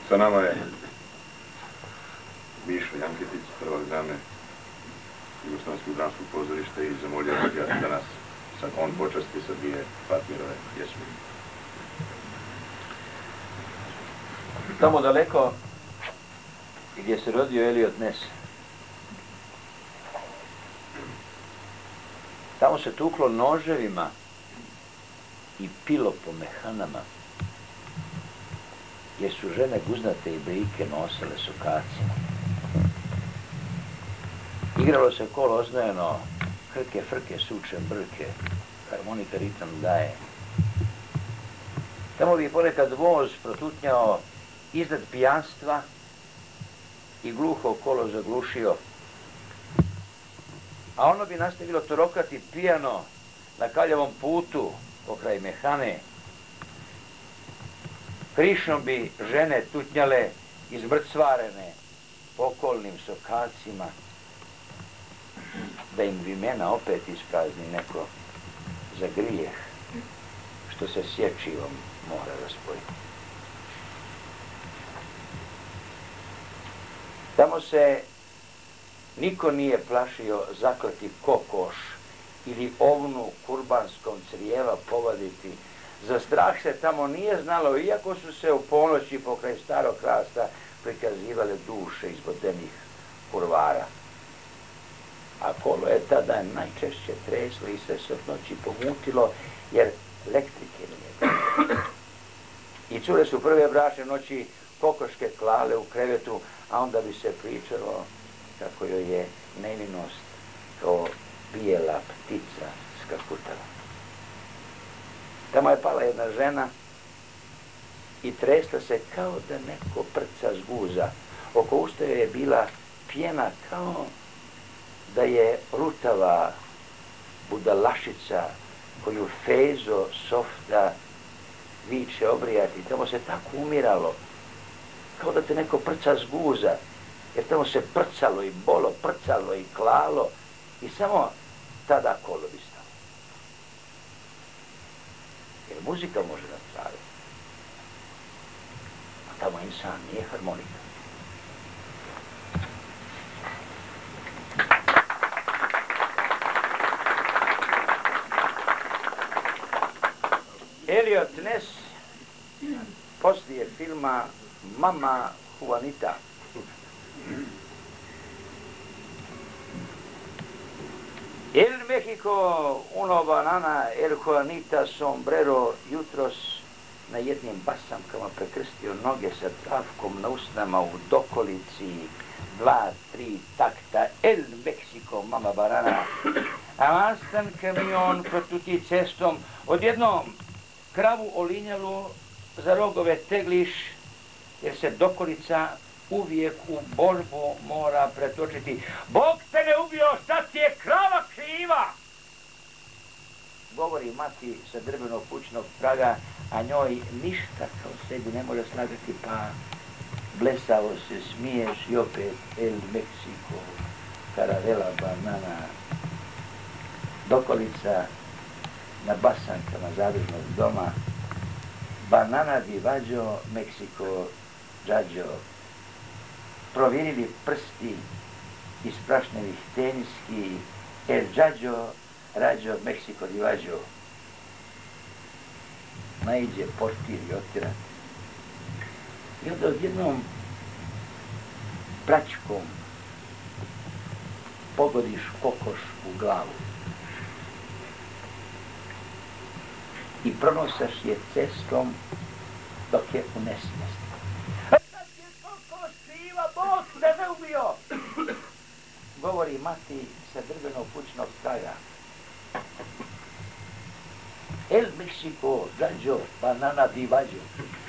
Sa nama je Mišo Janketić, prvak dame Jugoslovenskog dramskog pozorišta i zamolio ga da nas on počasti sa dvije Fatmirove pjesme. Tamo daleko gdje se rodio Eliot Ness, tamo se tuklo noževima i pilo po mehanama, jer su žene guznate i brike nosile sukacima. Igralo se kolo oznojeno, hrke, frke, suče, brke, harmonika ritam daje. Tamo bi ponekad voz protutnjao iznad pijanstva i gluho kolo zaglušio, a ono bi nastavilo torokati pijano na kaljavom putu pokraj mehane. Krišom bi žene tutnjale izmrcvarene okolnim sokacima, da im vimena opet isprazni neko za grijeh, što se sječivom mora raspojiti. Tamo se niko nije plašio zaklati kokoš ili ovnu kurbanskom crijeva povaditi. Za strah se tamo nije znalo, iako su se u ponoći pokraj starog hrasta prikazivale duše izbodenih kurvara. A kolo je tada najčešće treslo i sve se od noći pomutilo, jer elektrike nije bilo. I cure su prve bračne noći kokoške klale u krevetu, a onda bi se pričalo kako joj je nevinost kao bijela ptica skakutala. Tamo je pala jedna žena i tresla se kao da neko prca zguza. Oko usta joj je bila pjena kao da je rutava budalašica koju Fezo Softa viče obrijati. Tamo se tako umiralo, kao da te neko prca zguza, jer tamo se prcalo i bolo, prcalo i klalo i samo tada kolo bi stalo. Jer muzika može napraviti, a tamo insan nije harmonika. Eliot Ness poslije filma Mama Juanita El Mexico, uno banana, el Juanita sombrero, jutros na jednim basamkama prekrstio noge sa travkom na usnama u dokolici, 2, 3 takta, El Mexico, mama banana. Avanstan kamion protuti cestom, odjednom kravu olinjalu za rogove tegliš, jer se dokolica uvijek u borbu mora pretočiti. Bog te ne ubio, šta ti je krava kriva? Govori mati sa drvenog kućnog praga, a njoj ništa kao sebi ne može slagati, pa blesavo se smiješ i opet El Mexico, karavela banana. Dokolica na basankama zadužnog doma, banana di vađo, Meksiko, džađo. Provirili prsti iz prašnevih teniski, el džađo, rađo, Meksiko di vađo. Naiđe portir i otira. I onda odjednom pračkom pogodiš kokoš u glavu. I pronosaš je cestom dok je u nesvijesti. Sad je kokoš kriva, Bog te ne ubio! Govori mati sa drvenog kućnog praga. El Mexico, džađo, banana di vađo.